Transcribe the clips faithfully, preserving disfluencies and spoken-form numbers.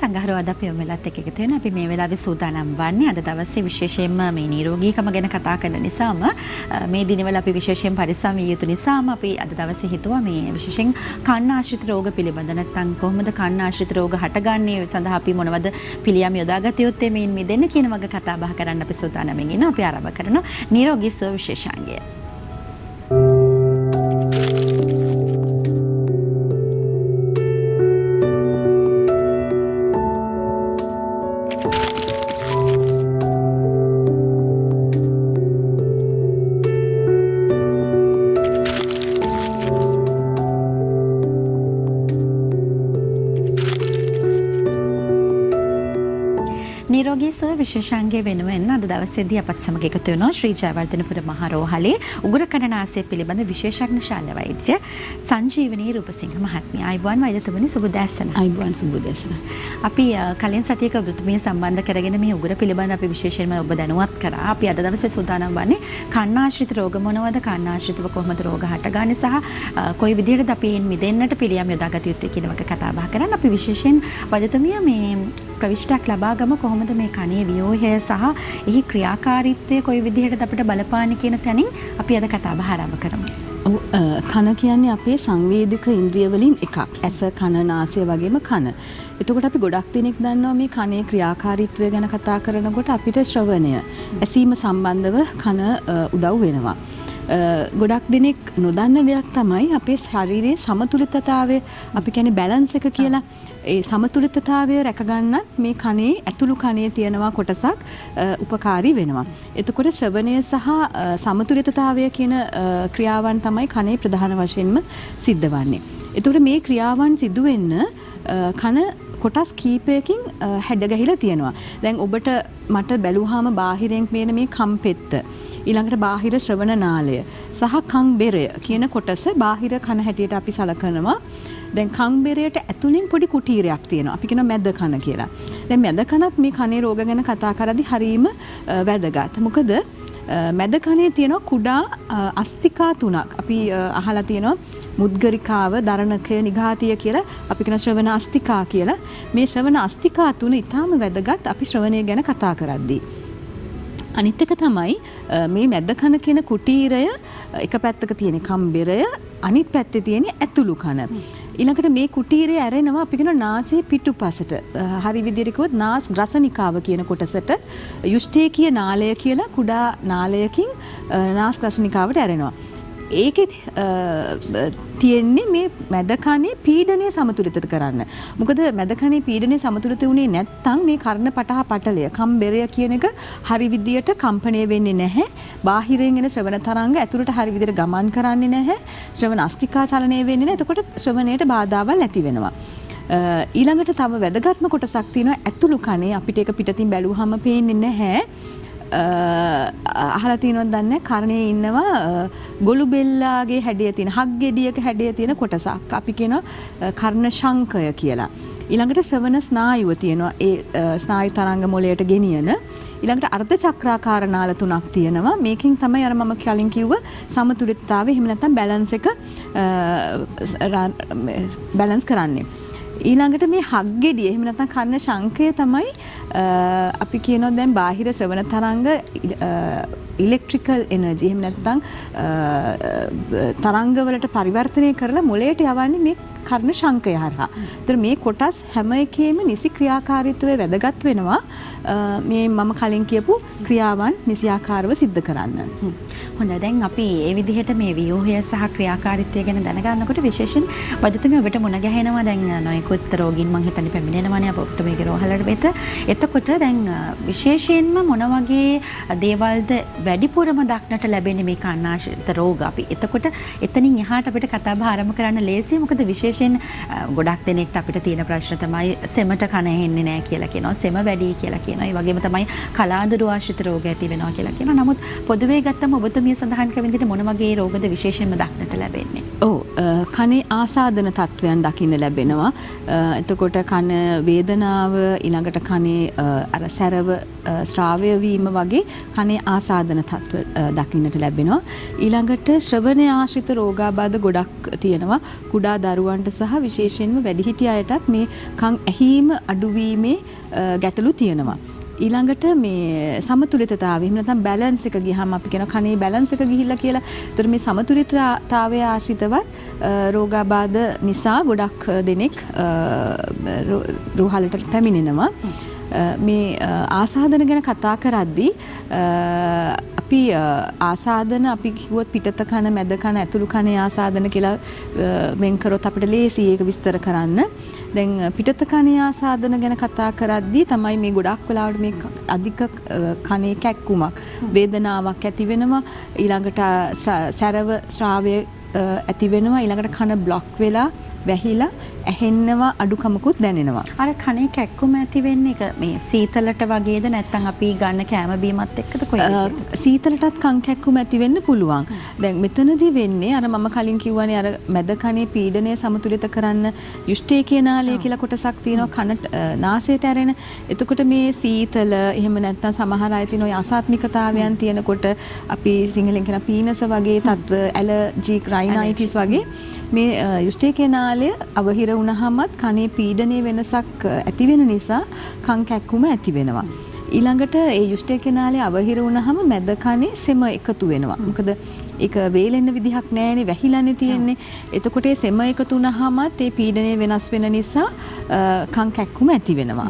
සංඝහරවාද පියුම් වෙලත් එක්ක එකතු වෙන අපි මේ වෙලාවේ සූදානම් වන්නේ අද දවසේ විශේෂයෙන්ම මේ නිරෝගීකම ගැන කතා කරන නිසාම මේ දිනවල අපි විශේෂයෙන් පරිස්සම් විය යුතු නිසාම අපි අද දවසේ හිතුවා මේ විශේෂයෙන් කන්න ආශ්‍රිත රෝග පිළිබඳ නැත්නම් කොහොමද කන්න ආශ්‍රිත රෝග හටගන්නේ සඳහා අපි මොනවද පිළියම් යොදාගත යුත්තේ මේන් මිදෙන්න කියන වගේ කතා බහ කරන්න අපි සූදානම්ෙන් ඉන්නවා. අපි ආරම්භ කරනවා නිරෝගී සුව විශේෂාංගය. නිරෝගී සුව විශේෂාංගය වෙනුවෙන් අද දවසේදී අපත් සමග එකතු වෙනවා ශ්‍රී ජයවර්ධනපුර මහරෝහලේ උගුර කණනාසය පිළිබඳ විශේෂඥ ශල්‍ය වෛද්‍ය සංජීවනී රූපසිංහ මහත්මිය. ආයුබෝවන් වෛද්‍යතුමනි සුබ දැසන. ආයුබෝවන් සුබ දැසන. අපි කලින් සතියක ඔබතුමිය සම්බන්ධ කරගෙන මේ උගුර පිළිබඳ අපි විශේෂයෙන්ම ඔබ දැනුවත් කරා. අපි අද දවසේ සූදානම් වන්නේ කන්නාශ්‍රිත රෝග මොනවද, කන්නාශ්‍රිතව කොහොමද රෝග හටගන්නේ සහ කොයි විදිහටද අපි මිදෙන්නට පිළියම් යොදාගත යුත්තේ කියන එක කතා බහ කරන්න. අපි විශේෂයෙන් වෛද්‍යතුමිය මේ ප්‍රවිෂ්ටක් ලබා ගම කොහොමද මේ කණේ ව්‍යෝහය සහ එහි ක්‍රියාකාරීත්වය කොයි විදිහටද අපිට බලපාන්නේ කියන තැනින් අපි අද කතා බහ ආරම්භ කරමු. ඔව් කන කියන්නේ අපේ සංවේදක ඉන්ද්‍රිය වලින් එකක්. ඇස, කන, නාසය වගේම කන. එතකොට අපි ගොඩක් දෙනෙක් දන්නවා මේ කනේ ක්‍රියාකාරීත්වය ගැන කතා කරනකොට අපිට ශ්‍රවණය, ඇසීම සම්බන්ධව කන උදව් වෙනවා. ගොඩක් දෙනෙක් නොදන්න දෙයක් තමයි අපේ ශරීරයේ සමතුලිතතාවය අපි කියන්නේ බැලන්ස් එක කියලා. ඒ සමතුලිතතාවය රැකගන්නත් මේ කනේ ඇතුළු කනේ තියෙනවා කොටසක් උපකාරී වෙනවා. එතකොට ශ්‍රවණය සහ සමතුලිතතාවය කියන ක්‍රියාවන් තමයි කනේ ප්‍රධාන වශයෙන්ම සිද්ධ වන්නේ. එතකොට මේ ක්‍රියාවන් සිදු වෙන්න කන කොටස් කීපයකින් හැඩ ගැහිලා තියෙනවා. දැන් ඔබට මට බැලුවාම බාහිරෙන් පේන මේ කම්පෙත්ත, ඊළඟට බාහිර ශ්‍රවණ නාලය සහ කන් බෙරය කියන කොටස බාහිර කන හැටියට අපි සලකනවා. දැන් කන් බෙරයට ඇතුලින් පොඩි කුටීරයක් තියෙනවා. අපි කියනවා මැද කන කියලා. දැන් මැද කනත් මේ කනේ රෝග ගැන කතා කරද්දී හරීම වැදගත්. මොකද මැද කනේ තියෙන කුඩා අස්තිකා තුනක්. අපි අහලා තියෙනවා මුද්ගරිකාව, දරණකය, නිඝාතිය කියලා. අපි කියන ශ්‍රවණ අස්තිකා කියලා. මේ ශ්‍රවණ අස්තිකා තුන ඊටාම වැදගත් අපි ශ්‍රවණය ගැන කතා කරද්දී. අනිත් එක තමයි මේ මැද කන කියන කුටීරය එක පැත්තක තියෙන කම්බරය, අනිත් පැත්තේ තියෙන ඇතුළු කන. ඊළඟට මේ කුටීරය ඇරෙනවා අපි කියන නාසයේ පිටුපසට. හරි විදිහට කිව්වොත් නාස් ග්‍රසනිකාව කියන කොටසට යුෂ්ඨේකීය නාලය කියලා කුඩා නාලයකින් නාස් ග්‍රසනිකාවට ඇරෙනවා. ඒකෙත් තියෙන්නේ මේ මැද කනේ පීඩනය සමතුලිත කරන්න. මොකද මැද කනේ පීඩනය සමතුලිත වුණේ නැත්නම් මේ කර්ණ පටහ පටලය කම්බරය කියන එක හරි විදියට කම්පණය වෙන්නේ නැහැ. බාහිරින් එන ශ්‍රවණ තරංග ඇතුළට හරි විදියට ගමන් කරන්නේ නැහැ. ශ්‍රවණ අස්තිකා චලනය වෙන්නේ නැහැ. එතකොට ශ්‍රවණයට බාධාවල් ඇති වෙනවා. ඊළඟට තව වැදගත්ම කොටසක් තියෙනවා ඇතුළු කනේ. අපිට ඒක පිටතින් බැලුවහම පේන්නේ නැහැ. අහලා තියෙනවද දන්නේ කර්ණයේ ඉන්නවා ගොළු බෙල්ලාගේ හැඩය තියෙන හක් ගෙඩියක හැඩය තියෙන කොටසක් අපි කියනවා කර්ණ ශංකය කියලා. ඊළඟට ශ්‍රවණ ස්නායුව තියෙනවා ඒ ස්නායු තරංග මොළයට ගෙනියන. ඊළඟට අර්ධ චක්‍රාකාර නාල තුනක් තියෙනවා. මේකෙන් තමයි අර මම කලින් කිව්ව සමතුලිතතාවය එහෙම නැත්නම් බැලන්ස් එක බැලන්ස් කරන්නේ. ඊළඟට මේ හක් ගෙඩිය එහෙම නැත්නම් කර්ණ ශංකය තමයි අපි කියනවා දැන් බාහිර ශ්‍රවණ තරංග ඉලෙක්ට්‍රිකල් එනර්ජි එහෙම නැත්නම් තරංග වලට පරිවර්තනය කරලා මොළයට යවන්නේ මේ කර්ණ ශංකය හරහා. ඒතර මේ කොටස් හැම එකේම නිසි ක්‍රියාකාරීත්වය වැදගත් වෙනවා මේ මම කලින් කියපු ක්‍රියාවන් නිසියාකාරව සිද්ධ කරන්න. හොඳයි දැන් අපි මේ විදිහට මේ ව්‍යෝහය සහ ක්‍රියාකාරීත්වය ගැන දැනගන්නකොට විශේෂයෙන් වෛද්‍යතුමිය ඔබට මුණ ගැහෙනවා දැන් නොයෙකුත් රෝගීන් මං හිතන්නේ පැමිණෙනවානේ අප ඔබතුමියගේ රෝහලට වෙත. එතකොට දැන් විශේෂයෙන්ම මොන වගේ දේවල්ද වැඩිපුරම දක්නට ලැබෙන්නේ මේ කන්නාශ්‍රිත රෝග? අපි එතකොට එතනින් එහාට අපිට කතා බහ ආරම්භ කරන්න ලේසියි. මොකද විශේෂ ගොඩක් දෙනෙක්ට අපිට තියෙන ප්‍රශ්න තමයි සෙමට කන ඇහෙන්නේ නැහැ කියලා කියනවා. සෙම වැඩි කියලා කියනවා. ඒ වගේම තමයි කලාදුරු ආශ්‍රිත රෝග ඇති වෙනවා කියලා කියනවා. නමුත් පොදුවේ ගත්තම ඔබතුමිය සඳහන් කරන විදිහට මොන වගේ රෝගද විශේෂයෙන්ම දක්නට ලැබෙන්නේ? ඔව් කනේ ආසාදන තත්වයන් දකින්න ලැබෙනවා. එතකොට කන වේදනාව ඊළඟට කනේ අර සැරව ශ්‍රාවය වීම වගේ කනේ ආසාදන තත්ත්ව දකින්නට ලැබෙනවා. ඊළඟට ශ්‍රවණය ආශ්‍රිත රෝගාබාධ ගොඩක් තියෙනවා. කුඩා දරුවන්ට සහ විශේෂයෙන්ම වැඩිහිටි අයටත් මේ කන් ඇහිීම අඩුවීමේ ගැටලු තියෙනවා. ඊළඟට මේ සමතුලිතතාවය එහෙම නැත්නම් බැලන්ස් එක ගියාම අපි කියන කනේ බැලන්ස් එක ගිහිල්ලා කියලා. ඒතර මේ සමතුලිතතාවය ආශ්‍රිතවත් රෝගාබාධ නිසා ගොඩක් දෙනෙක් රෝහලට පැමිණෙනවා. මේ ආසාදන ගැන කතා කරද්දී අපි ආසාදන අපි කිව්වොත් පිටත කන මැද කන ඇතුළු කනේ ආසාදන කියලා වෙන් කරොත් අපිට ලේසි ඒක විස්තර කරන්න. දැන් පිටත කනේ ආසාදන ගැන කතා කරද්දී තමයි මේ ගොඩක් වෙලාවට මේ අධික කනේ කැක්කුමක් වේදනාවක් ඇති වෙනවා. ඊළඟට සැරව ශ්‍රාවය ඇති වෙනවා. ඊළඟට කන බ්ලොක් වෙලා වැහිලා ඇහෙන්නවා අඩුකමකුත් දැනෙනවා. අර කනේ කැක්කුම ඇති වෙන්නේ ඒක මේ සීතලට වගේද නැත්නම් අපි ගන්න කැම බීමත් එක්කද කොහේද? සීතලටත් කන් කැක්කුම ඇති වෙන්න පුළුවන්. දැන් මෙතනදී වෙන්නේ අර මම කලින් කිව්වනේ අර මැද කනේ පීඩනය සමතුලිත කරන්න යුෂ්ඨේකීය නාලය කියලා කොටසක් තියෙනවා කනට නාසයට ඇරෙන. එතකොට මේ සීතල එහෙම නැත්නම් සමහර අය තියෙන ඔය අසාත්මිකතාවයන් තියෙනකොට අපි සිංහලෙන් කියන පීනස වගේ තත්ත්ව ඇලර්ජික් රයිනයිටිස් වගේ මේ යුෂ්ඨේකීය නාලය අවහිර වුණාමත් කනේ පීඩනයේ වෙනසක් ඇති වෙන නිසා කන් කැක්කුම ඇති වෙනවා. ඊළඟට ඒ යුෂ්ඨේකීය නාලය අවහිර වුණාම මැද කනේ සෙම එකතු වෙනවා. මොකද ඒක වේලෙන්න විදිහක් නැහැනේ වැහිලානේ තියෙන්නේ. එතකොට ඒ සෙම එකතු වුණාමත් ඒ පීඩනය වෙනස් වෙන නිසා කන් කැක්කුම ඇති වෙනවා.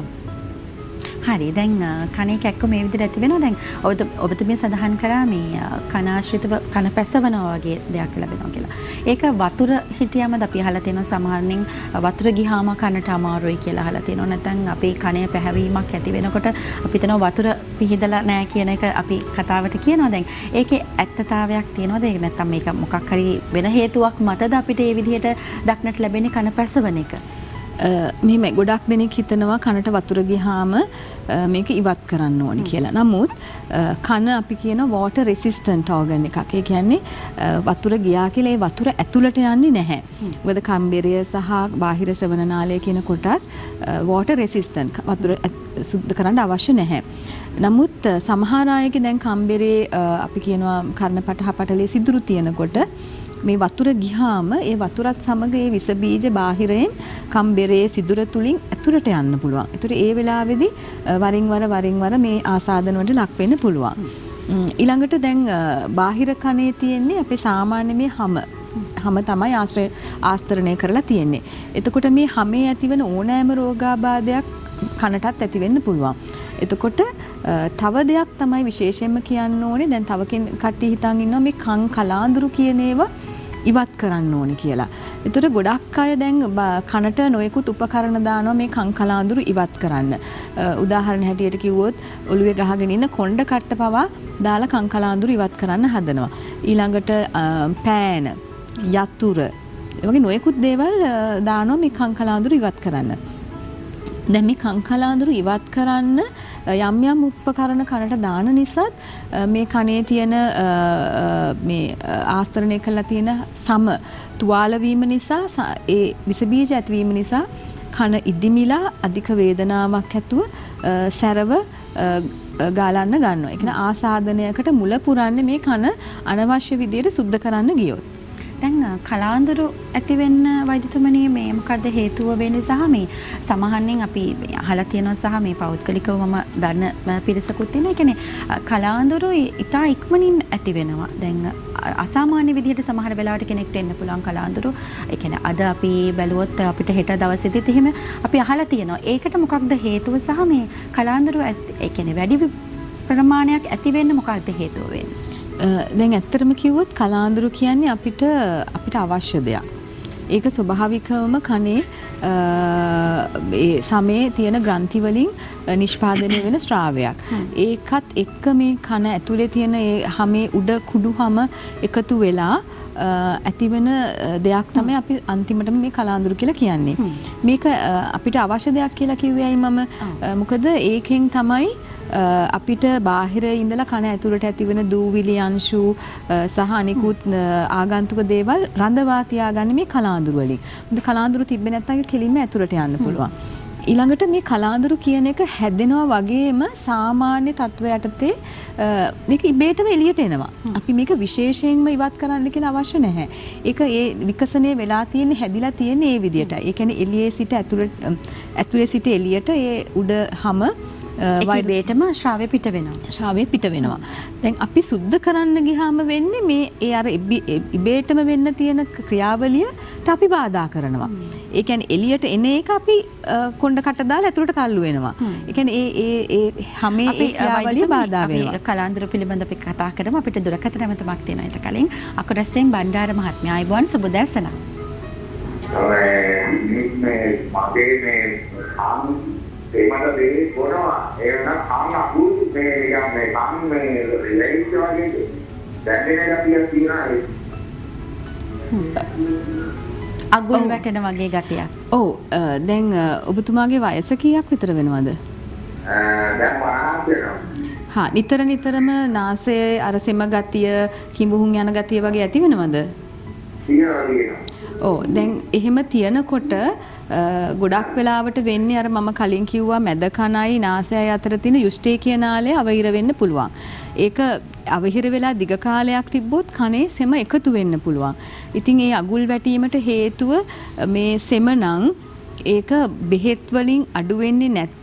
හරි දැන් කනේ කැක්කුම මේ විදිහට ඇති වෙනවා. දැන් ඔබ ඔබතුමිය සඳහන් කරා මේ කන ආශ්‍රිතව කන පැසවනවා වගේ දෙයක් ලැබෙනවා කියලා. ඒක වතුර හිටියමද අපි අහලා තියෙනවා සමහරකින් වතුර ගිහාම කනට අමාරුයි කියලා අහලා තියෙනවා. නැත්නම් අපේ කනේ පැහැවීමක් ඇති වෙනකොට අපි හිතනවා වතුර පිහිදලා නැහැ කියන එක අපි කතාවට කියනවා. දැන් ඒකේ ඇත්තතාවයක් තියෙනවද? ඒක නැත්නම් මේක මොකක් හරි වෙන හේතුවක් මතද අපිට මේ විදිහට දක්නට ලැබෙන්නේ කන පැසවන එක? මෙහෙම ගොඩක් දෙනෙක් හිතනවා කනට වතුර ගියාම මේක ඉවත් කරන්න ඕනි කියලා. නමුත් කන අපි කියන water resistant organ එකක්. ඒ කියන්නේ වතුර ගියා කියලා ඒ වතුර ඇතුළට යන්නේ නැහැ. මොකද කම්බරය සහ බාහිර ශ්‍රවණ නාලය කියන කොටස් water resistant වතුර සුද්ධ කරන්න අවශ්‍ය නැහැ. නමුත් සමහර අයගේ දැන් කම්බරේ අපි කියනවා කර්ණපටහ පටලේ සිදුරු තියෙනකොට මේ වතුර ගිහාම ඒ වතුරත් සමග ඒ විස බීජ බාහිරයෙන් කම්බරේ සිදුර තුලින් ඇතුළට යන්න පුළුවන්. ඒතර ඒ වෙලාවේදී වරින් වර වරින් වර මේ ආසාදන වලට ලක් වෙන්න පුළුවන්. ඊළඟට දැන් බාහිර කනේ තියෙන්නේ අපේ සාමාන්‍ය මේ හැම හැම තමයි ආශ්‍රය ආස්තරණය කරලා තියෙන්නේ. එතකොට මේ හැමේ ඇතිවන ඕනෑම රෝගාබාධයක් කනටත් ඇති වෙන්න පුළුවන්. එතකොට තව දෙයක් තමයි විශේෂයෙන්ම කියන්න ඕනේ. දැන් තව කට්ටිය හිතන් ඉන්නවා මේ කන් කලාඳුරු කියන ඒවා ඉවත් කරන්න ඕනේ කියලා. ඒතර ගොඩක් අය දැන් කනට නොයෙකුත් උපකරණ දානවා මේ කන් කලාඳුරු ඉවත් කරන්න. උදාහරණ හැටියට කිව්වොත් ඔළුවේ ගහගෙන ඉන්න කොණ්ඩ කට්ට පවා දාලා කන් කලාඳුරු ඉවත් කරන්න හදනවා. ඊළඟට පෑන, යතුර වගේ නොයෙකුත් දේවල් දානවා මේ කන් කලාඳුරු ඉවත් කරන්න. දැන් මේ කන් කලාඳුරු ඉවත් කරන්න යම් යම් උපකරණ කනට දාන නිසාත් මේ කනේ තියෙන මේ ආස්තරණය කරලා තියෙන සම තුවාල වීම නිසා ඒ විස බීජ ඇතිවීම නිසා කන ඉදිමිලා අධික වේදනාවක් ඇතුව සැරව ගාලන්න ගන්නවා. ඒ කියන්නේ ආසාදනයකට මුල පුරන්නේ මේ කන අනවශ්‍ය විදියට සුද්ධ කරන්න ගියොත්. දැන් කලාඳුරු ඇති වෙන්න වෛද්‍යතුමනි මේ මොකද්ද හේතුව වෙන්නේ සහ මේ සමහරෙන් අපි අහලා තියෙනවා සහ මේ පෞද්ගලිකව මම දන්න පිරිසකුත් තියෙනවා. ඒ කියන්නේ කලාඳුරු ඉතා ඉක්මනින් ඇති වෙනවා. දැන් අසාමාන්‍ය විදිහට සමහර වෙලාවට කෙනෙක්ට එන්න පුළුවන් කලාඳුරු. ඒ කියන්නේ අද අපි බැලුවොත් අපිට හෙට දවසේදීත් එහෙම අපි අහලා තියෙනවා. ඒකට මොකක්ද හේතුව සහ මේ කලාඳුරු ඒ කියන්නේ වැඩි ප්‍රමාණයක් ඇති වෙන්න මොකක්ද හේතුව වෙන්නේ? දැන් ඇත්තටම කිව්වොත් කලාඳුරු කියන්නේ අපිට අපිට අවශ්‍ය දෙයක්. ඒක ස්වභාවිකවම කනේ ඒ සමේ තියෙන ග්‍රන්ථි වලින් නිෂ්පාදනය වෙන ස්‍රාවයක්. ඒකත් එක්ක මේ කන ඇතුලේ තියෙන ඒ හැමේ උඩ කුඩු හැම එකතු වෙලා ඇතිවෙන දෙයක් තමයි අපි අන්තිමටම මේ කලාඳුරු කියලා කියන්නේ. මේක අපිට අවශ්‍ය දෙයක් කියලා කිව්වේයි මම මොකද ඒකෙන් තමයි අපිට බාහිර ඉඳලා කන ඇතුළට ඇතිවෙන දූවිලි අංශු සහ අනිකුත් ආගන්තුක දේවල් රඳවා තියාගන්න මේ කලාඳුරු වලින්. මොකද කලාඳුරු තිබ්බේ නැත්නම් ඒක කෙලින්ම ඇතුළට යන්න පුළුවන්. ඊළඟට මේ කලාඳුරු කියන එක හැදෙනවා වගේම සාමාන්‍ය තත්ත්වයට යටතේ මේක ඉබේටම එළියට එනවා. අපි මේක විශේෂයෙන්ම ඉවත් කරන්න කියලා අවශ්‍ය නැහැ. ඒක ඒ විකසනය වෙලා තියෙන්නේ හැදිලා තියෙන්නේ ඒ විදිහටයි. ඒ කියන්නේ එළියේ සිට ඇතුළට ඇතුලේ සිට එළියට ඒ උඩ හැම වයිබේටම ශ්‍රාවය පිට වෙනවා. ශ්‍රාවය පිට වෙනවා. දැන් අපි සුද්ධ කරන්න ගියාම වෙන්නේ මේ ඒ අර ඉබේටම වෙන්න තියෙන ක්‍රියාවලියට අපි බාධා කරනවා. ඒ කියන්නේ එළියට එන එක අපි කොණ්ඩ කට දාලා ඇතුළට තල්ලු වෙනවා. ඒ කියන්නේ ඒ ඒ ඒ හැමේ ඒ ක්‍රියාවලිය බාධා වෙනවා. අපි කලාන්දර පිළිබඳව අපි කතා කරමු. අපිට දුරකථන නැමැතුමක් තියෙනවා ඊට කලින්. අකුරැස්සෙන් බණ්ඩාර මහත්මයා ආයුබෝවන් සුබ දැසන. මේ මගේ මේ ඒ මට දෙවි කොනවා ඒ වෙන කාම අකුල් මේ නිකන් මේ කාම මේ ලැයිස් වගේ දැනෙන ගතියක් තියෙනවා අගුල් වැටෙන වගේ ගතියක්. ඔව් දැන් ඔබතුමාගේ වයස කීයක් විතර වෙනවද? දැන් පනහක් වෙනවා. හා නිතර නිතරම නාසයේ අර සෙම ගතිය කිඹුහුන් යන ගතිය වගේ ඇති වෙනවද? තියෙනවා තියෙනවා. ඔව් දැන් එහෙම තියනකොට ගොඩක් වෙලාවට වෙන්නේ අර මම කලින් කිව්වා මැද කනයි නාසයයි අතර තියෙන යුෂ්ටේකීය නාලය අවහිර වෙන්න පුළුවන්. ඒක අවහිර වෙලා දිග කාලයක් තිබ්බොත් කනේ සෙම එකතු වෙන්න පුළුවන්. ඉතින් ඒ අගුල් වැටීමට හේතුව මේ සෙම නම් ඒක බෙහෙත් වලින් අඩු වෙන්නේ නැත්නම්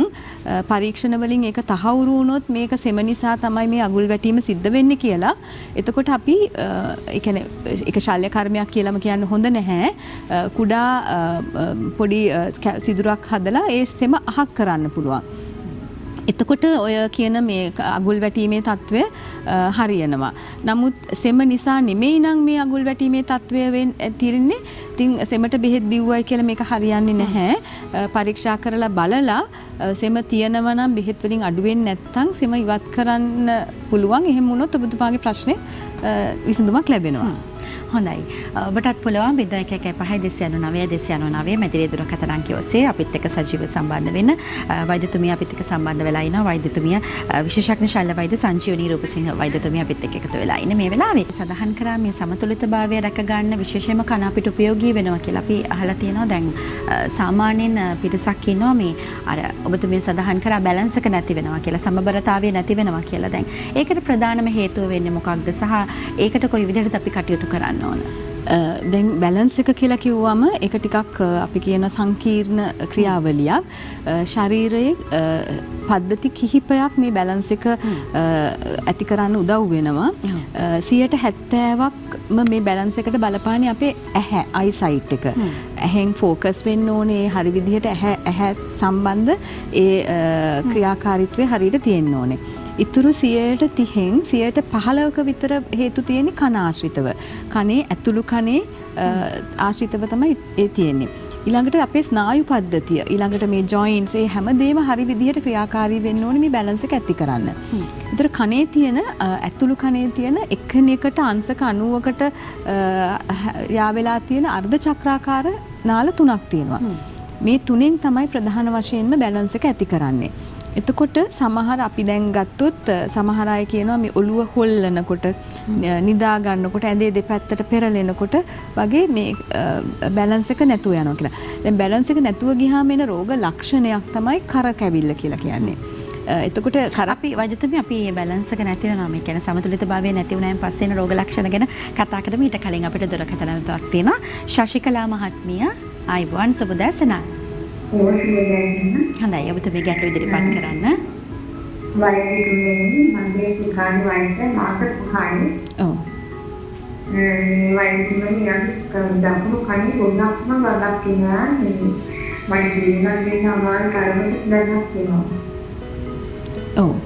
පරීක්ෂණ වලින් ඒක තහවුරු වුණොත් මේක සෙම නිසා තමයි මේ අගුල් වැටීම සිද්ධ වෙන්නේ කියලා. එතකොට අපි ඒ කියන්නේ ඒක ශල්‍ය කර්මයක් කියලාම කියන්න හොඳ නැහැ. කුඩා පොඩි සිදුරක් හදලා ඒ සෙම අහක් කරන්න පුළුවන්. එතකොට ඔය කියන මේ අගුල් වැටීමේ තත්ත්වය හරියනවා. නමුත් සෙම නිසා නෙමෙයි නම් මේ අගුල් වැටීමේ තත්ත්වය තියෙන්නේ. ඉතින් සෙමට බෙහෙත් බිව්වයි කියලා මේක හරියන්නේ නැහැ. පරීක්ෂා කරලා බලලා සෙම තියෙනවා නම් බෙහෙත් වලින් අඩු වෙන්නේ නැත්නම් සෙම ඉවත් කරන්න පුළුවන්. එහෙම වුණොත් ඔබතුමාගේ ප්‍රශ්නේ විසඳුමක් ලැබෙනවා. හොඳයි. ඔබටත් පුළුවන් බෙදා එක එක පහයි දෙසිය අනු නවය දෙසිය අනු නවය මැදිරියේ දුරකථන අංකය ඔස්සේ අපිත් එක්ක සජීව සම්බන්ධ වෙන්න. වෛද්‍යතුමිය අපිත් එක්ක සම්බන්ධ වෙලා ඉනවා. වෛද්‍යතුමිය විශේෂඥ ශල්‍ය වෛද්‍ය සංජීවනී රූපසිංහ වෛද්‍යතුමිය අපිත් එක්ක එකතු වෙලා ඉන්නේ මේ වෙලාවේ. සඳහන් කරා මේ සමතුලිතභාවය රැක ගන්න විශේෂයෙන්ම කන අපිට උපයෝගී වෙනවා කියලා අපි අහලා තියෙනවා. දැන් සාමාන්‍යයෙන් පිටසක් ඉන්නවා මේ අර ඔබතුමිය සඳහන් කරා බැලන්ස් එක නැති වෙනවා කියලා, සමබරතාවය නැති වෙනවා කියලා. දැන් ඒකට ප්‍රධානම හේතුව වෙන්නේ මොකක්ද සහ ඒකට කොයි විදිහටද අපි කටයුතු කරන්න ඕන? දැන් බැලන්ස් එක කියලා කිව්වම ඒක ටිකක් අපි කියන සංකීර්ණ ක්‍රියාවලියක්. ශරීරයේ පද්ධති කිහිපයක් මේ බැලන්ස් එක ඇති කරන්න උදව් වෙනවා. සියයට හැත්තෑවක්ම මේ බැලන්ස් එකට බලපාන්නේ අපේ ඇහැ අයිසයිට් එක. ඇහෙන් ફોකස් වෙන්න ඕනේ, හරි විදිහට ඇහැ ඇහැ සම්බන්ධ ඒ ක්‍රියාකාරීත්වය හරියට තියෙන්න ඕනේ. ඉතුරු සියයට තිහෙන් සියයට පහළවක විතර හේතු තියෙන්නේ කන ආශ්‍රිතව. කනේ ඇතුළු කනේ ආශ්‍රිතව තමයි ඒ තියෙන්නේ. ඊළඟට අපේ ස්නායු පද්ධතිය, ඊළඟට මේ ජොයින්ට්ස්, ඒ හැමදේම හරි විදිහට ක්‍රියාකාරී වෙන්න ඕනේ මේ බැලන්ස් එක ඇති කරන්න. ඒතර කනේ තියෙන ඇතුළු කනේ තියෙන එකිනෙකට අංශක අනූවකට යා වෙලා තියෙන අර්ධ චක්‍රාකාර නාල තුනක් තියෙනවා. මේ තුනෙන් තමයි ප්‍රධාන වශයෙන්ම බැලන්ස් එක ඇති කරන්නේ. එතකොට සමහර අපි දැන් ගත්තොත් සමහර අය කියනවා මේ ඔළුව හොල්ලනකොට නිදා ගන්නකොට ඇඳේ දෙපැත්තට පෙරලෙනකොට වගේ මේ බැලන්ස් එක නැතුව යනවා කියලා. දැන් බැලන්ස් එක නැතුව ගියාම එන රෝග ලක්ෂණයක් තමයි කරකැවිල්ල කියලා කියන්නේ. එතකොට අපි වෛද්‍යතුමිය අපි මේ බැලන්ස් එක නැති වෙනවා මේ කියන්නේ සමතුලිතභාවය නැති වුණායින් පස්සේ එන රෝග ලක්ෂණ ගැන කතා කරමු. ඊට කලින් අපිට දුරකථන නම්බරක් තියෙනවා. ශශිකලා මහත්මිය ආයුබෝවන් සුබ දැසනයි. හොඳයි ඔබතුමී ගැටලු ඉදිරිපත් කරන්න. වෛද්‍යතුමනි මගේ පුතාගේ වයස මාස පහයි. ඔව්. වෛද්‍යතුමනි යම් දකුණු කනේ ගොඩක්ම වලක් තියෙනවා. මම ජීවිතේ සමාන කාරණයක් දැනක් තියෙනවා. ඔව්.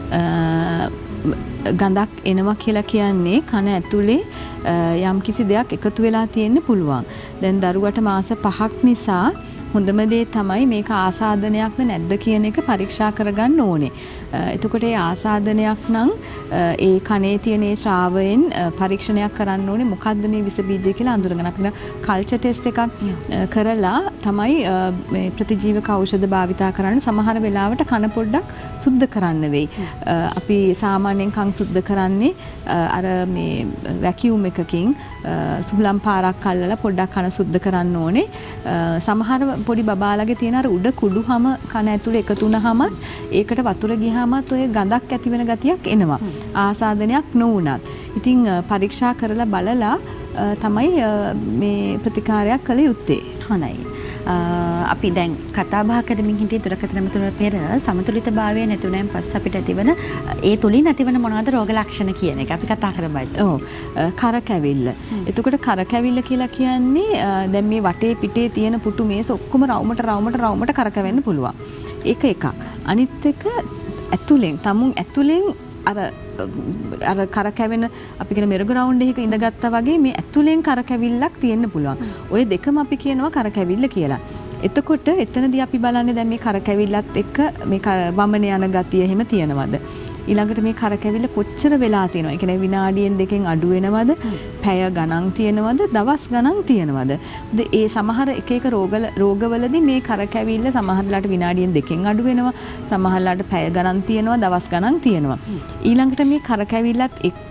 ගඳක් එනවා කියලා කියන්නේ කන ඇතුලේ යම් කිසි දෙයක් එකතු වෙලා තියෙන්න පුළුවන්. දැන් දරුවට මාස පහක් නිසා හොඳම දේ තමයි මේක ආසාදනයක්ද නැද්ද කියන එක පරීක්ෂා කරගන්න ඕනේ. එතකොට ඒ ආසාදනයක් නම් ඒ කනේ තියෙන ඒ ශ්‍රාවයෙන් පරීක්ෂණයක් කරන්න ඕනේ මොකද්ද මේ විස බීජය කියලා අඳුරගෙන. අපිට කල්චර් ටෙස්ට් එකක් කරලා තමයි මේ ප්‍රතිජීවක ඖෂධ භාවිතා කරන්න. සමහර වෙලාවට කන පොඩ්ඩක් සුද්ධ කරන්න වෙයි. අපි සාමාන්‍යයෙන් කන් සුද්ධ කරන්නේ අර මේ වැකියුම් එකකින් සුහුලම් පාරක් අල්ලලා පොඩ්ඩක් කන සුද්ධ කරන්න ඕනේ. සමහර පොඩි බබාලගේ තියෙන අර උඩ කුඩුහම කන ඇතුලේ එකතු වුනහම ඒකට වතුර ගියාමත් ඔය ගඳක් ඇති වෙන ගතියක් එනවා. ආසාදනයක් නොවුනත්. ඉතින් පරීක්ෂා කරලා බලලා තමයි මේ ප්‍රතිකාරයක් කළ යුත්තේ. හොඳයි. අපි දැන් කතා බහ කරමින් හිටියේ දුරකථන තුන පෙර සමතුලිතභාවය නැතුණෙන් පස්සේ අපිට ඇතිවන ඒ තුලින් ඇතිවන මොනවද රෝග ලක්ෂණ කියන එක අපි කතා කරමු. ඔව්. කරකැවිල්ල. එතකොට කරකැවිල්ල කියලා කියන්නේ දැන් මේ වටේ පිටේ තියෙන පුටු මේස ඔක්කොම රවුමට රවුමට රවුමට කරකැවෙන්න පුළුවන්. ඒක එකක්. අනිත් එක ඇතුලෙන් තමුන් ඇතුලෙන් අර අර කරකැවෙන අපි කියන මෙරග රවුන්ඩ් එකක ඉඳගත්තා වගේ මේ ඇතුලෙන් කරකැවිල්ලක් තියෙන්න පුළුවන්. ඔය දෙකම අපි කියනවා කරකැවිල්ල කියලා. එතකොට එතනදී අපි බලන්නේ දැන් මේ කරකැවිල්ලත් එක්ක මේ වමන යන ගතිය එහෙම තියෙනවද? ඊළඟට මේ කරකැවිල්ල කොච්චර වෙලා තියෙනවද? ඒ කියන්නේ විනාඩියෙන් දෙකෙන් අඩු වෙනවද? පැය ගණන් තියෙනවද? දවස් ගණන් තියෙනවද? ඒ සමහර එක එක රෝග රෝගවලදී මේ කරකැවිල්ල සමහරලාට විනාඩියෙන් දෙකෙන් අඩු වෙනවා. සමහරලාට පැය ගණන් තියෙනවා, දවස් ගණන් තියෙනවා. ඊළඟට මේ කරකැවිල්ලත් එක්ක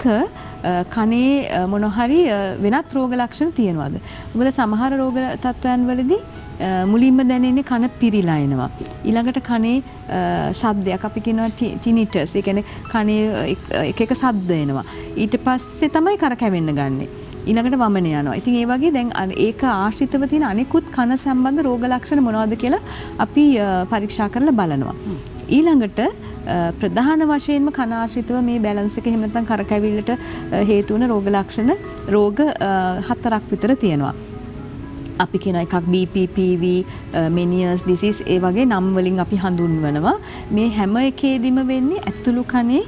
කනේ මොන හරි වෙනත් රෝග ලක්ෂණ තියෙනවද? මොකද සමහර රෝග තත්ත්වයන් වලදී මුලින්ම දැනෙන්නේ කන පිරීලා එනවා. ඊළඟට කනේ ශබ්දයක් අපි කියනවා ටිනිටස්. ඒ කියන්නේ කනේ එක එක ශබ්ද එනවා. ඊට පස්සේ තමයි කරකැවෙන්න ගන්නෙ. ඊළඟට වමන යනවා. ඉතින් ඒ වගේ දැන් ඒක ආශ්‍රිතව තියෙන අනිකුත් කන සම්බන්ධ රෝග ලක්ෂණ මොනවද කියලා අපි පරීක්ෂා කරලා බලනවා. ඊළඟට ප්‍රධාන වශයෙන්ම කන ආශ්‍රිතව මේ බැලන්ස් එක එහෙම නැත්නම් කරකැවිල්ලට හේතු වන රෝග ලක්ෂණ රෝග හතරක් විතර තියෙනවා. අපි කියන එකක් B P P V, Meniere's disease ඒ වගේ නම් වලින් අපි හඳුන්වනවා. මේ හැම එකේදීම වෙන්නේ ඇතුළු කනේ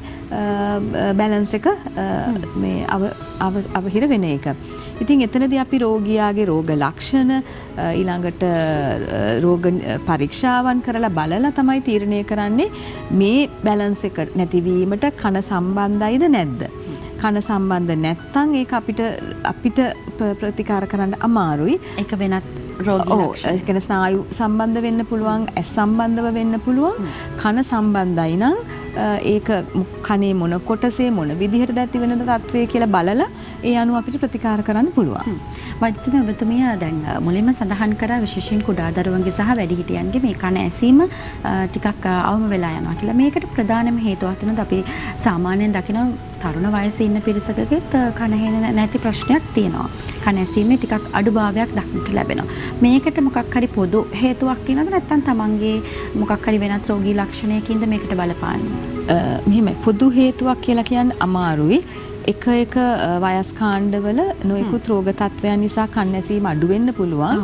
බැලන්ස් එක මේ අවහිර වෙන එක. ඉතින් එතනදී අපි රෝගියාගේ රෝග ලක්ෂණ ඊළඟට රෝග පරීක්ෂාවන් කරලා බලලා තමයි තීරණය කරන්නේ මේ බැලන්ස් එක නැතිවීමට කන සම්බන්ධයිද නැද්ද? කන සම්බන්ධ නැත්නම් ඒක අපිට අපිට ප්‍රතිකාර කරන්න අමාරුයි. ඒක වෙනත් රෝගී ලක්ෂණ. ඒ කියන්නේ ස්නායු සම්බන්ධ වෙන්න පුළුවන්, ඇස් සම්බන්ධව වෙන්න පුළුවන්. කන සම්බන්ධයි නම් ඒක කනේ මොන කොටසේ මොන විදිහටද ඇති වෙන තත්ත්වය කියලා බලලා ඒ අනුව අපිට ප්‍රතිකාර කරන්න පුළුවන්. වෛද්‍යතුමනි ඔබතුමිය දැන් මුලින්ම සඳහන් කරා විශේෂයෙන් කුඩා දරුවන්ගේ සහ වැඩිහිටියන්ගේ මේ කන ඇසීම ටිකක් අවම වෙලා යනවා කියලා. මේකට ප්‍රධානම හේතුවක් තමයි අපි සාමාන්‍යයෙන් දකින තරුණ වයසේ ඉන්න පිරිසකගෙත් කන හෙන නැති ප්‍රශ්නයක් තියෙනවා. කන ඇසීමේ ටිකක් අඩුභාවයක් දක්නට ලැබෙනවා. මේකට මොකක් හරි පොදු හේතුවක් තියෙනවද නැත්නම් තමන්ගේ මොකක් හරි වෙනත් රෝගී ලක්ෂණයකින්ද මේකට බලපාන්නේ? මෙහෙමයි පොදු හේතුවක් කියලා කියන්න අමාරුයි. එක එක වයස් කාණ්ඩවල නොයෙකුත් රෝග තත්ත්වයන් නිසා කන් ඇසීම අඩු වෙන්න පුළුවන්.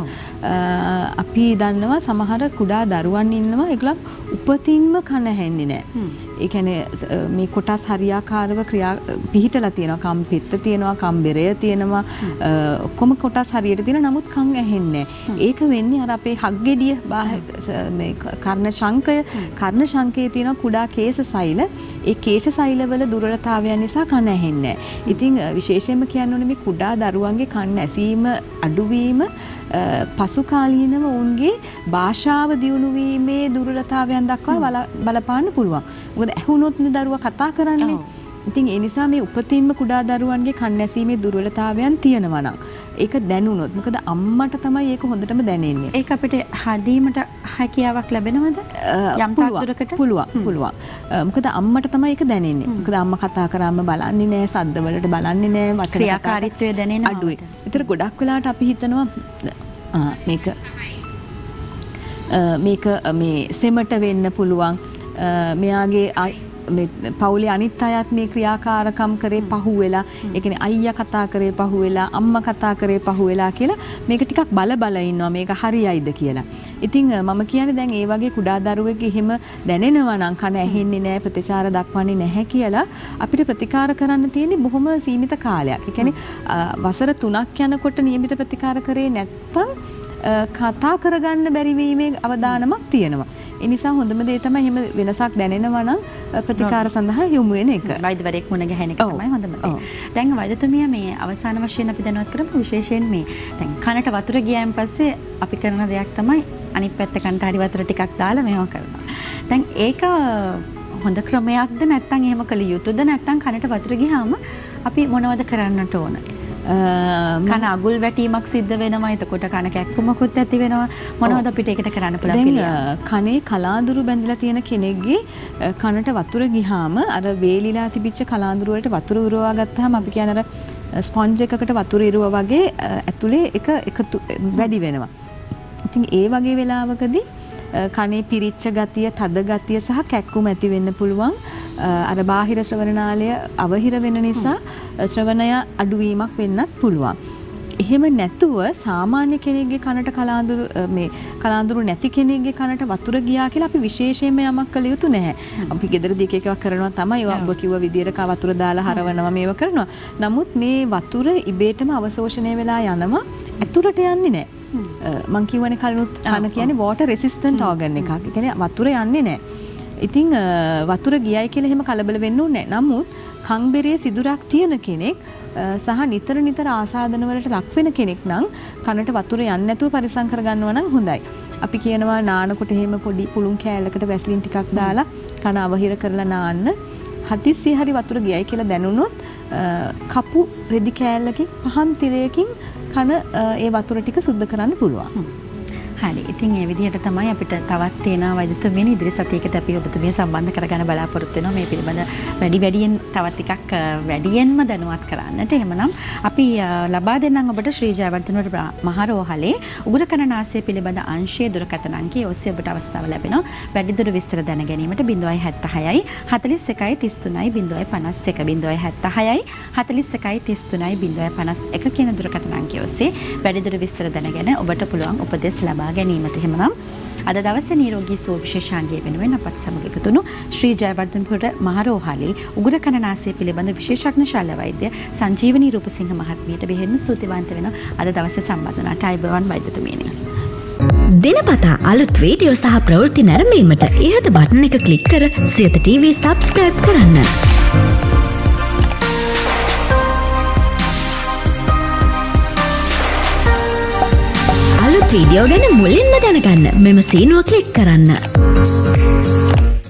අපි දන්නවා සමහර කුඩා දරුවන් ඉන්නවා ඒගොල්ලෝ උපතින්ම කන ඇහෙන්නේ නැහැ. ඒ කියන්නේ මේ කොටස් හරියාකාරව ක්‍රියා පිහිටලා තියෙනවා. කම් පිත්ත තියෙනවා, කම් බෙරය තියෙනවා. ඔක්කොම කොටස් හරියට තියෙනවා. නමුත් කන් ඇහෙන්නේ නැහැ. ඒක වෙන්නේ අර අපේ හග්ගෙඩිය මේ කර්ණ ශංකය, කර්ණ ශංකයේ තියෙන කුඩා කේශ සෛල, ඒ කේශ සෛලවල දුර්වලතාවයන් නිසා කන ඇහෙන්නේ නැහැ. ඉතින් විශේෂයෙන්ම කියන්න ඕනේ මේ කුඩා දරුවන්ගේ කන් ඇසීම අඩුවීම පසු කාලීනව ඔවුන්ගේ භාෂාව දියුණු වීමේ දුර්වලතාවයන් දක්වා බලපාන්න පුළුවන්. මොකද ඇහුනොත් නේ දරුවා කතා කරන්නේ. ඉතින් ඒ නිසා මේ උපතින්ම කුඩා දරුවන්ගේ කන් ඇසීමේ දුර්වලතාවයන් තියෙනවා නම් ඒක දැනුනොත් මොකද අම්මට තමයි ඒක හොඳටම දැනෙන්නේ. ඒක අපිට හදීමට හැකියාවක් ලැබෙනවද? යම් තාක්ෂරකට පුළුවන් පුළුවන්. මොකද අම්මට තමයි ඒක දැනෙන්නේ. මොකද අම්මා කතා කරාම බලන්නේ නැහැ, සද්ද වලට බලන්නේ නැහැ, වචන ක්‍රියාකාරීත්වය දැනෙනවා. අඩුයි. ඒතර ගොඩක් වෙලාවට අපි හිතනවා මේක මේක මේ සෙමට වෙන්න පුළුවන්. මෙයාගේ මේ පවුලේ අනිත් අයත් මේ ක්‍රියාකාරකම් කරේ පහුවෙලා, ඒ කියන්නේ අයියා කතා කරේ පහුවෙලා, අම්මා කතා කරේ පහුවෙලා කියලා මේක ටිකක් බල බල ඉන්නවා මේක හරියයිද කියලා. ඉතින් මම කියන්නේ දැන් ඒ වගේ කුඩා දරුවෙක්ගේ එහෙම දැනෙනවා නම් කන ඇහෙන්නේ නැහැ, ප්‍රතිචාර දක්වන්නේ නැහැ කියලා අපිට ප්‍රතිකාර කරන්න තියෙන්නේ බොහොම සීමිත කාලයක්. ඒ කියන්නේ වසර තුනක් යනකොට නියමිත ප්‍රතිකාර කරේ නැත්නම් කතා කරගන්න බැරි වීමේ අවදානමක් තියෙනවා. ඒ නිසා හොඳම දේ තමයි එහෙම වෙනසක් දැනෙනවා නම් ප්‍රතිකාර සඳහා යොමු වෙන එක. වෛද්‍යවරයෙක් මුණ ගැහෙන එක තමයි හොඳම දේ. දැන් වෛද්‍යතුමිය මේ අවසාන වශයෙන් අපි දැනුවත් කරමු විශේෂයෙන් මේ දැන් කනට වතුර ගියාන් පස්සේ අපි කරන දෙයක් තමයි අනිත් පැත්ත කනට හරි වතුර ටිකක් දාලා මේවා කරනවා. දැන් ඒක හොඳ ක්‍රමයක්ද නැත්නම් එහෙම කළ යුතුද නැත්නම් කනට වතුර ගියාම අපි මොනවද කරන්නට ඕන? කන අගුල් වැටීමක් සිද්ධ වෙනවා. එතකොට කන කැක්කුමකුත් ඇති වෙනවා. මොනවද අපිට ඒකට කරන්න පුළුවන් පිළියම්? කනේ කලාඳුරු බැඳලා තියෙන කෙනෙක්ගේ කනට වතුර ගියාම අර වේලිලා තිබිච්ච කලාඳුරු වලට වතුර උරවා ගත්තාම අපි කියන අර ස්පොන්ජ් එකකට වතුර ඉරුවා වගේ ඇතුලේ එක එකතු වැඩි වෙනවා. ඉතින් ඒ වගේ වෙලාවකදී කනේ පිරිච්ච ගතිය, තද ගතිය සහ කැක්කුම ඇති වෙන්න පුළුවන්. අර බාහිර ශ්‍රවණාලය අවහිර වෙන නිසා ශ්‍රවණය අඩුවීමක් වෙන්නත් පුළුවන්. එහෙම නැතුව සාමාන්‍ය කෙනෙක්ගේ කනට කලාඳුරු මේ කලාඳුරු නැති කෙනෙක්ගේ කනට වතුර ගියා කියලා අපි විශේෂයෙන්ම යමක් කළ යුතු නැහැ. අපි ගෙදරදී එක එකක් කරනවා තමයි. ඔබ කිව්ව විදියට කා වතුර දාලා හරවනවා මේව කරනවා. නමුත් මේ වතුර ඉබේටම අවශෝෂණය වෙලා යනවා. ඇතුළට යන්නේ නැහැ. මං කියවනේ කලිනුත් කන කියන්නේ water resistant organ එකක්. ඒ කියන්නේ වතුර යන්නේ නැහැ. ඉතින් වතුර ගියයි කියලා එහෙම කලබල වෙන්න ඕනේ නැහැ. නමුත් කංබෙරේ සිදුරක් තියෙන කෙනෙක් සහ නිතර නිතර ආසාදන වලට ලක් වෙන කෙනෙක් නම් කනට වතුර යන්නේ නැතුව පරිසම් කරගන්නවා නම් හොඳයි. අපි කියනවා නානකොට එහෙම පොඩි පුළුන් කෑල්ලකට වැස්ලින් ටිකක් දාලා කන අවහිර කරලා නාන්න. හදිස්සිය හරි වතුර ගියයි කියලා දැනුනොත් කපු රෙදි කෑල්ලකින් පහන් තිරයකින් කන ඒ වතුර ටික සුද්ධ කරන්න පුළුවන්. හරි. ඉතින් ඒ විදිහට තමයි අපිට තවත් තියෙන වෛද්‍යතුමියනි ඉදිරි සතියකට අපි ඔබතුමිය සම්බන්ධ කරගන්න බලාපොරොත්තු වෙනවා. මේ පිළිබඳ වැඩි වැඩියෙන් තවත් ටිකක් වැඩියෙන්ම දැනුවත් කරන්නට. එහෙමනම් අපි ලබා දෙන්නම් ඔබට ශ්‍රී ජයවර්ධන මහරෝහලේ උගුරකන නාසය පිළිබඳ අංශයේ දුරකථන අංකය ඔස්සේ ඔබට අවස්ථාව ලැබෙනවා. වැඩිදුර විස්තර දැන ගැනීමට zero one seven six forty-one thirty-three zero one five one zero one seven six forty-one thirty-three zero one five one කියන දුරකථන අංකය ඔස්සේ වැඩිදුර විස්තර දැනගෙන ඔබට පුළුවන් උපදෙස් ලබා ගැනීමට. එහෙමනම් අද දවසේ නිරෝගී සුව විශේෂාංගය වෙනුවෙන් අපත් සමග එකතුණු ශ්‍රී ජයවර්ධනපුර මහරෝහලේ උගුරකන නාසය පිළිබඳ විශේෂඥ ශල්‍ය වෛද්‍ය සංජීවනී රූපසිංහ මහත්මියට බෙහෙවින් ස්තුතිවන්ත වෙනවා අද දවසේ සම්බන්ධ වුණාට. අයබෝවන් වෛද්‍යතුමියනි. දිනපතා අලුත් වීඩියෝ සහ ප්‍රවෘත්ති නැරඹීමට ඉහත බටන් එක ක්ලික් කර සියත ටීවී සබ්ස්ක්‍රයිබ් කරන්න. අලුත් වීඩියෝ ගැන මුලින්ම දැනගන්න මෙම සීනුව ක්ලික් කරන්න.